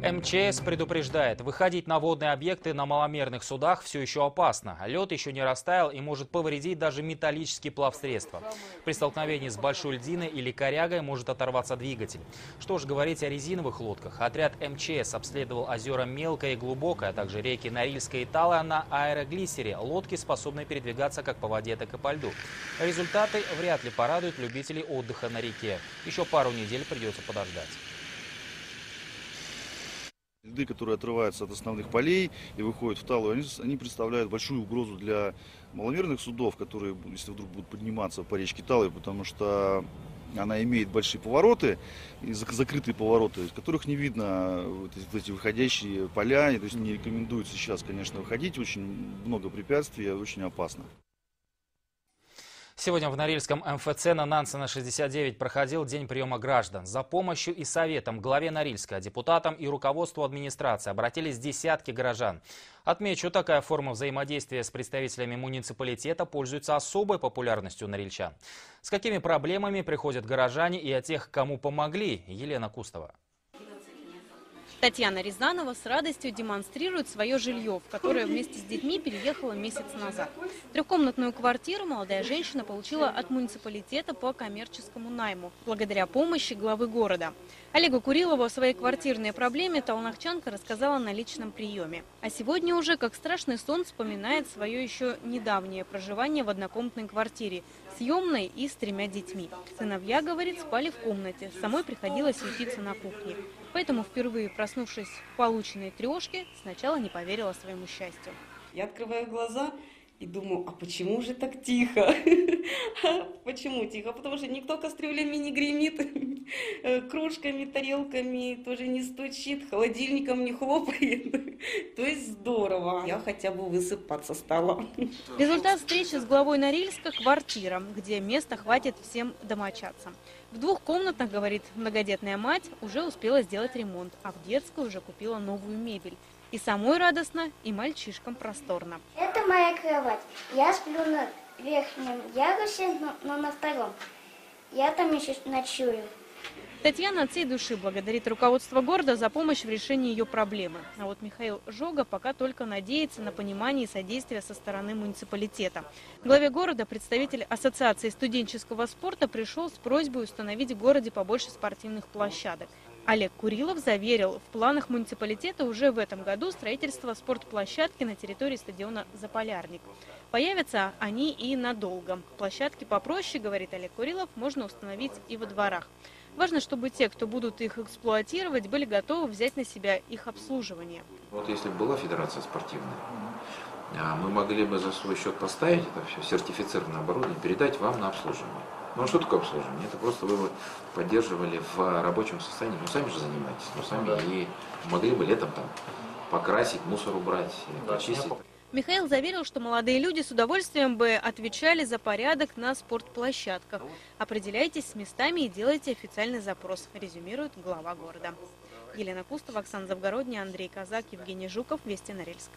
МЧС предупреждает, выходить на водные объекты на маломерных судах все еще опасно. Лед еще не растаял и может повредить даже металлические плавсредства. При столкновении с большой льдиной или корягой может оторваться двигатель. Что ж говорить о резиновых лодках. Отряд МЧС обследовал озера Мелкое и Глубокое, а также реки Норильская и Тала на аэроглиссере. Лодки способны передвигаться как по воде, так и по льду. Результаты вряд ли порадуют любителей отдыха на реке. Еще пару недель придется подождать. Льды, которые отрываются от основных полей и выходят в Талу, они представляют большую угрозу для маломерных судов, которые, если вдруг будут подниматься по речке Талы, потому что она имеет большие повороты, и закрытые повороты, из которых не видно вот эти выходящие поля. И, то есть не рекомендуется сейчас, конечно, выходить. Очень много препятствий, очень опасно. Сегодня в Норильском МФЦ на Нансена 69 проходил день приема граждан. За помощью и советом главе Норильска, депутатам и руководству администрации обратились десятки горожан. Отмечу, такая форма взаимодействия с представителями муниципалитета пользуется особой популярностью у норильчан. С какими проблемами приходят горожане и о тех, кому помогли, Елена Кустова. Татьяна Рязанова с радостью демонстрирует свое жилье, в которое вместе с детьми переехала месяц назад. Трехкомнатную квартиру молодая женщина получила от муниципалитета по коммерческому найму, благодаря помощи главы города. Олегу Курилову о своей квартирной проблеме талнахчанка рассказала на личном приеме. А сегодня уже, как страшный сон, вспоминает свое еще недавнее проживание в однокомнатной квартире, съемной и с 3 детьми. Сыновья, говорит, спали в комнате, самой приходилось ютиться на кухне. Поэтому, впервые проснувшись в полученной трешке, сначала не поверила своему счастью. Я открываю глаза и думаю, а почему же так тихо? Почему тихо? Потому что никто кастрюлями не гремит, кружками, тарелками тоже не стучит, холодильником не хлопает. То есть здорово. Я хотя бы высыпаться стала. Результат встречи с главой Норильска – квартира, где места хватит всем домочадцам. В 2 комнатах, говорит многодетная мать, уже успела сделать ремонт, а в детской уже купила новую мебель. И самой радостно, и мальчишкам просторно. Это моя кровать. Я сплю на верхнем ярусе, но на 2-м. Я там еще ночую. Татьяна от всей души благодарит руководство города за помощь в решении ее проблемы. А вот Михаил Жога пока только надеется на понимание и содействие со стороны муниципалитета. Главе города представитель Ассоциации студенческого спорта пришел с просьбой установить в городе побольше спортивных площадок. Олег Курилов заверил, в планах муниципалитета уже в этом году строительство спортплощадки на территории стадиона «Заполярник». Появятся они и надолго. Площадки попроще, говорит Олег Курилов, можно установить и во дворах. Важно, чтобы те, кто будут их эксплуатировать, были готовы взять на себя их обслуживание. Вот если бы была федерация спортивная, мы могли бы за свой счет поставить это все сертифицированное оборудование, передать вам на обслуживание. Ну а что такое обслуживание? Это просто вы поддерживали в рабочем состоянии. Ну сами же занимаетесь, сами и могли бы летом там покрасить, мусор убрать, почистить. Михаил заверил, что молодые люди с удовольствием бы отвечали за порядок на спортплощадках. Определяйтесь с местами и делайте официальный запрос, резюмирует глава города. Елена Кустова, Оксана Завгородняя, Андрей Казак, Евгений Жуков. Вести Норильск.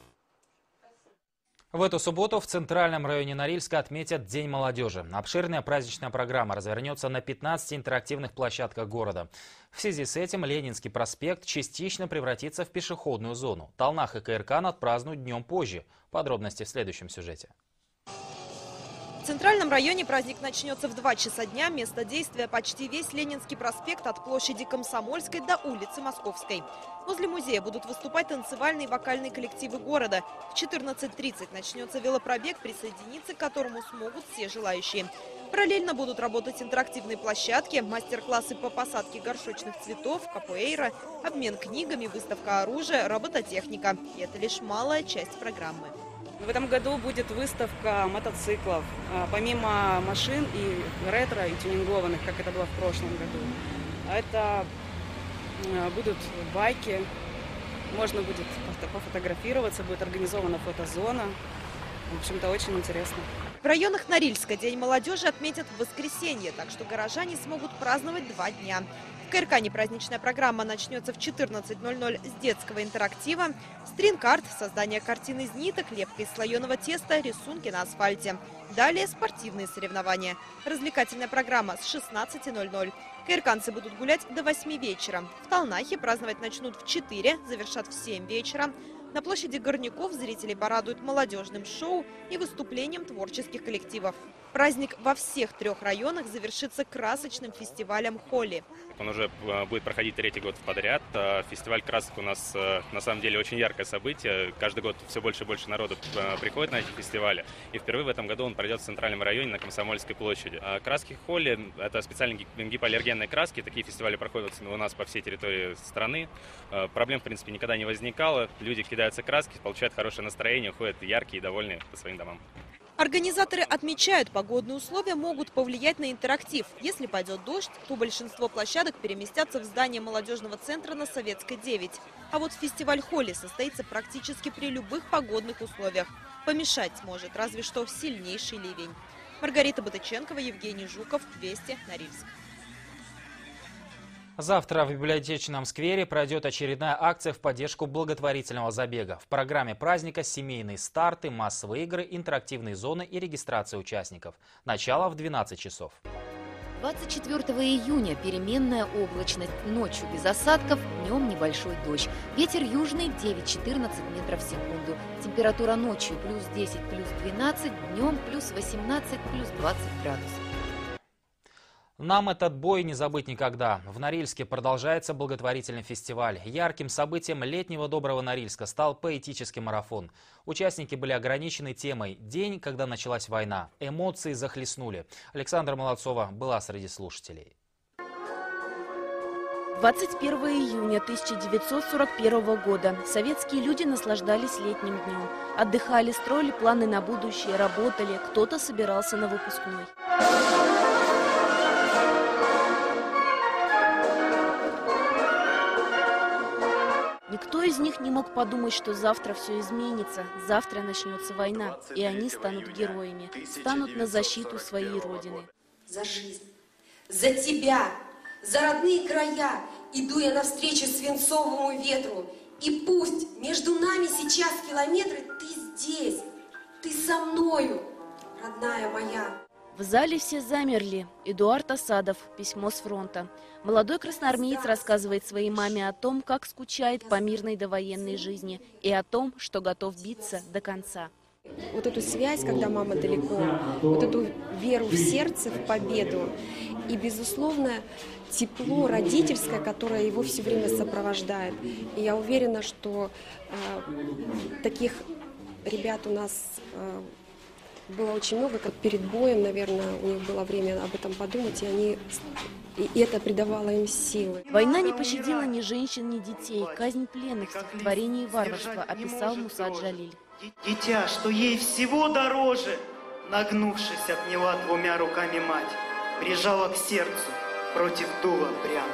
В эту субботу в центральном районе Норильска отметят День молодежи. Обширная праздничная программа развернется на 15 интерактивных площадках города. В связи с этим Ленинский проспект частично превратится в пешеходную зону. Талнах и Каиркан отпразднуют днем позже. Подробности в следующем сюжете. В центральном районе праздник начнется в 2 часа дня. Место действия почти весь Ленинский проспект от площади Комсомольской до улицы Московской. Возле музея будут выступать танцевальные и вокальные коллективы города. В 14:30 начнется велопробег, присоединиться к которому смогут все желающие. Параллельно будут работать интерактивные площадки, мастер-классы по посадке горшочных цветов, капоэйра, обмен книгами, выставка оружия, робототехника. И это лишь малая часть программы. В этом году будет выставка мотоциклов, помимо машин и ретро, и тюнингованных, как это было в прошлом году. Это будут байки, можно будет пофотографироваться, будет организована фотозона. В общем-то, очень интересно. В районах Норильска День молодежи отметят в воскресенье, так что горожане смогут праздновать 2 дня. В Каиркане праздничная программа начнется в 14:00 с детского интерактива, стринг-арт, создание картин из ниток, лепка из слоеного теста, рисунки на асфальте. Далее спортивные соревнования. Развлекательная программа с 16:00. Каирканцы будут гулять до 8 вечера. В Талнахе праздновать начнут в 4, завершат в 7 вечера. На площади Горняков зрителей порадуют молодежным шоу и выступлением творческих коллективов. Праздник во всех 3 районах завершится красочным фестивалем «Холи». Он уже будет проходить 3-й год подряд. Фестиваль красок у нас на самом деле очень яркое событие. Каждый год все больше и больше народу приходит на эти фестивали. И впервые в этом году он пройдет в центральном районе на Комсомольской площади. Краски «Холи» — это специальные гипоаллергенные краски. Такие фестивали проходят у нас по всей территории страны. Проблем, в принципе, никогда не возникало. Люди кидаются краски, получают хорошее настроение, ходят яркие и довольные по своим домам. Организаторы отмечают, погодные условия могут повлиять на интерактив. Если пойдет дождь, то большинство площадок переместятся в здание молодежного центра на Советской 9. А вот фестиваль «Холи» состоится практически при любых погодных условиях. Помешать сможет разве что сильнейший ливень. Маргарита Батыченкова, Евгений Жуков, Вести, Норильск. Завтра в библиотечном сквере пройдет очередная акция в поддержку благотворительного забега. В программе праздника семейные старты, массовые игры, интерактивные зоны и регистрация участников. Начало в 12 часов. 24 июня переменная облачность, ночью без осадков, днем небольшой дождь. Ветер южный 9-14 метров в секунду. Температура ночью плюс 10, плюс 12, днем плюс 18, плюс 20 градусов. Нам этот бой не забыть никогда. В Норильске продолжается благотворительный фестиваль. Ярким событием летнего доброго Норильска стал поэтический марафон. Участники были ограничены темой «День, когда началась война». Эмоции захлестнули. Александра Молодцова была среди слушателей. 21 июня 1941 года советские люди наслаждались летним днем. Отдыхали, строили планы на будущее, работали. Кто-то собирался на выпускной. Никто из них не мог подумать, что завтра все изменится, завтра начнется война, и они станут героями, станут на защиту своей родины. За жизнь, за тебя, за родные края иду я навстречу свинцовому ветру. И пусть между нами сейчас километры, ты здесь, ты со мною, родная моя. В зале все замерли. Эдуард Асадов. Письмо с фронта. Молодой красноармеец рассказывает своей маме о том, как скучает по мирной довоенной жизни и о том, что готов биться до конца. Вот эту связь, когда мама далеко, вот эту веру в сердце, в победу и, безусловно, тепло родительское, которое его все время сопровождает. И я уверена, что таких ребят у нас было очень много, как перед боем, наверное, у них было время об этом подумать, и это придавало им силы. Война не пощадила ни женщин, ни детей. Казнь пленных в стихотворении «Варварство» описал Муса Джалиль. Дитя, что ей всего дороже, нагнувшись, обняла двумя руками мать, прижала к сердцу, против дула прямо.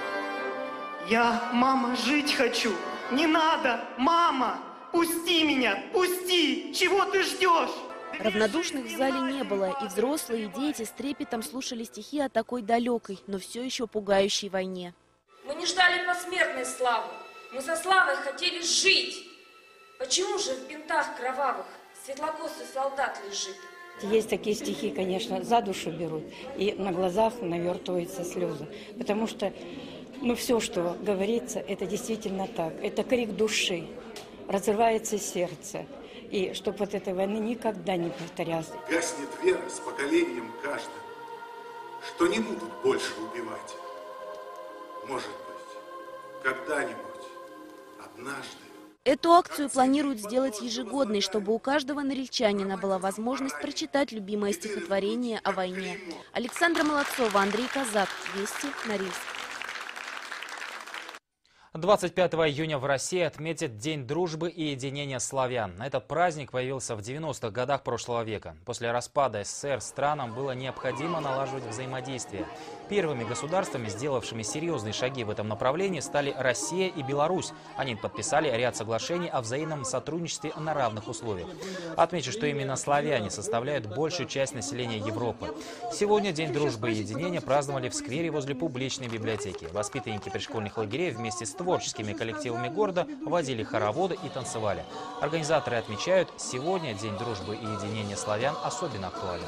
Я, мама, жить хочу, не надо, мама, пусти меня, пусти, чего ты ждешь? Равнодушных в зале не было, и взрослые, и дети с трепетом слушали стихи о такой далекой, но все еще пугающей войне. Мы не ждали посмертной славы, мы со славой хотели жить. Почему же в бинтах кровавых светлокосый солдат лежит? Есть такие стихи, конечно, за душу берут, и на глазах навертываются слезы, потому что, все, что говорится, это действительно так, это крик души, разрывается сердце. И чтобы вот этой войны никогда не повторялось. Гаснет вера с поколением каждым, что не будут больше убивать. Может быть, когда-нибудь, однажды. Эту акцию планируют сделать ежегодной, чтобы у каждого норильчанина была возможность прочитать любимое стихотворение о войне. Александра Молодцова, Андрей Казак, Вести, Норильск. 25 июня в России отметят День дружбы и единения славян. Этот праздник появился в 90-х годах прошлого века. После распада СССР странам было необходимо налаживать взаимодействие. Первыми государствами, сделавшими серьезные шаги в этом направлении, стали Россия и Беларусь. Они подписали ряд соглашений о взаимном сотрудничестве на равных условиях. Отмечу, что именно славяне составляют большую часть населения Европы. Сегодня День дружбы и единения праздновали в сквере возле публичной библиотеки. Воспитанники пришкольных лагерей вместе с творческими коллективами города водили хороводы и танцевали. Организаторы отмечают, сегодня День дружбы и единения славян особенно актуален.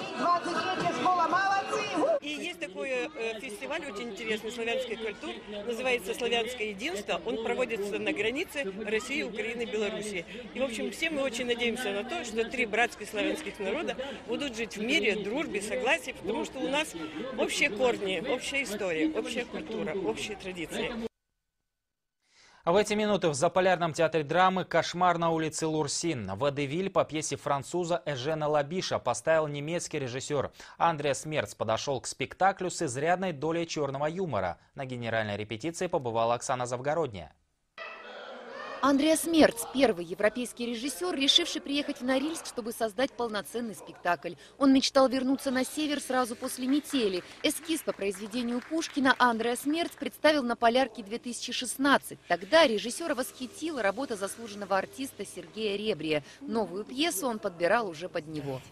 И есть такой фестиваль очень интересный славянской культуры, называется «Славянское единство». Он проводится на границе России, Украины, Белоруссии. И, в общем, все мы очень надеемся на то, что три братских славянских народа будут жить в мире, дружбе, согласии, потому что у нас общие корни, общая история, общая культура, общие традиции. В эти минуты в Заполярном театре драмы «Кошмар на улице Лурсин». Водевиль по пьесе француза Эжена Лабиша поставил немецкий режиссер. Андреас Мерц подошел к спектаклю с изрядной долей черного юмора. На генеральной репетиции побывала Оксана Завгородняя. Андреас Мерц – первый европейский режиссер, решивший приехать в Норильск, чтобы создать полноценный спектакль. Он мечтал вернуться на север сразу после метели. Эскиз по произведению Пушкина Андреас Мерц представил на Полярке 2016. Тогда режиссера восхитила работа заслуженного артиста Сергея Ребрия. Новую пьесу он подбирал уже под него.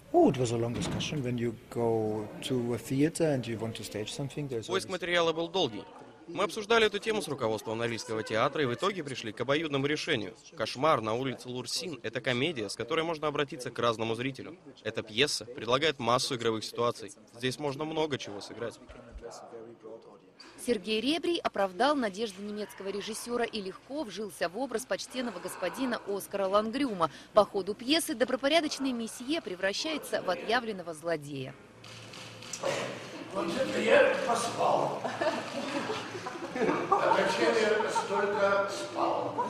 Поиск материала был долгий. Мы обсуждали эту тему с руководством Норильского театра и в итоге пришли к обоюдному решению. «Кошмар на улице Лурсин» — это комедия, с которой можно обратиться к разному зрителю. Эта пьеса предлагает массу игровых ситуаций. Здесь можно много чего сыграть. Сергей Ребрий оправдал надежды немецкого режиссера и легко вжился в образ почтенного господина Оскара Лангрюма. По ходу пьесы добропорядочный месье превращается в отъявленного злодея. Вот это я поспал. А зачем я столько спал?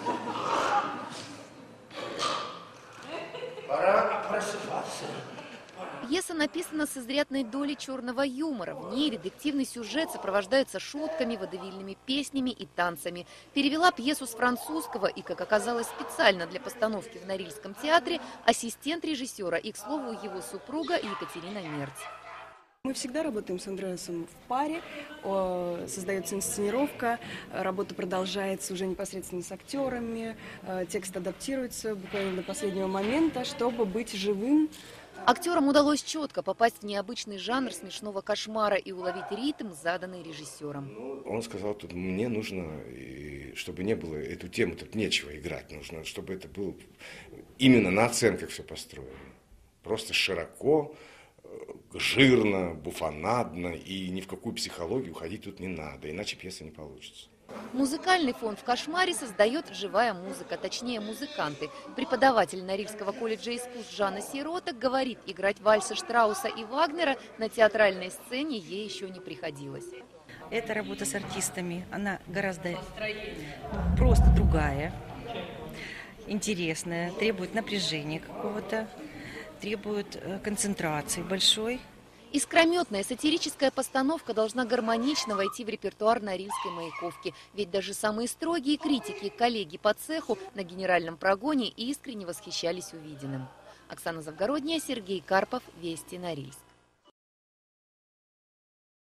Пора просыпаться. Пьеса написана с изрядной долей черного юмора. В ней детективный сюжет сопровождается шутками, водевильными песнями и танцами. Перевела пьесу с французского и, как оказалось, специально для постановки в Норильском театре ассистент режиссера и, к слову, его супруга Екатерина Мерц. Мы всегда работаем с Андреасом в паре, создается инсценировка, работа продолжается уже непосредственно с актерами, текст адаптируется буквально до последнего момента, чтобы быть живым. Актерам удалось четко попасть в необычный жанр смешного кошмара и уловить ритм, заданный режиссером. Он сказал, тут мне нужно, чтобы не было эту тему, тут нечего играть, нужно, чтобы это было именно на оценках все построено. Просто широко, жирно, буфонадно, и ни в какую психологию уходить тут не надо, иначе пьеса не получится. Музыкальный фон в «Кошмаре» создает живая музыка, точнее музыканты. Преподаватель Норильского колледжа искусств Жанна Сирота говорит, играть вальсы Штрауса и Вагнера на театральной сцене ей еще не приходилось. Эта работа с артистами, она гораздо просто другая, интересная, требует напряжения какого-то, требует концентрации большой. Искрометная сатирическая постановка должна гармонично войти в репертуар Норильской Маяковки. Ведь даже самые строгие критики и коллеги по цеху на генеральном прогоне искренне восхищались увиденным. Оксана Завгородняя, Сергей Карпов, Вести, Норильск.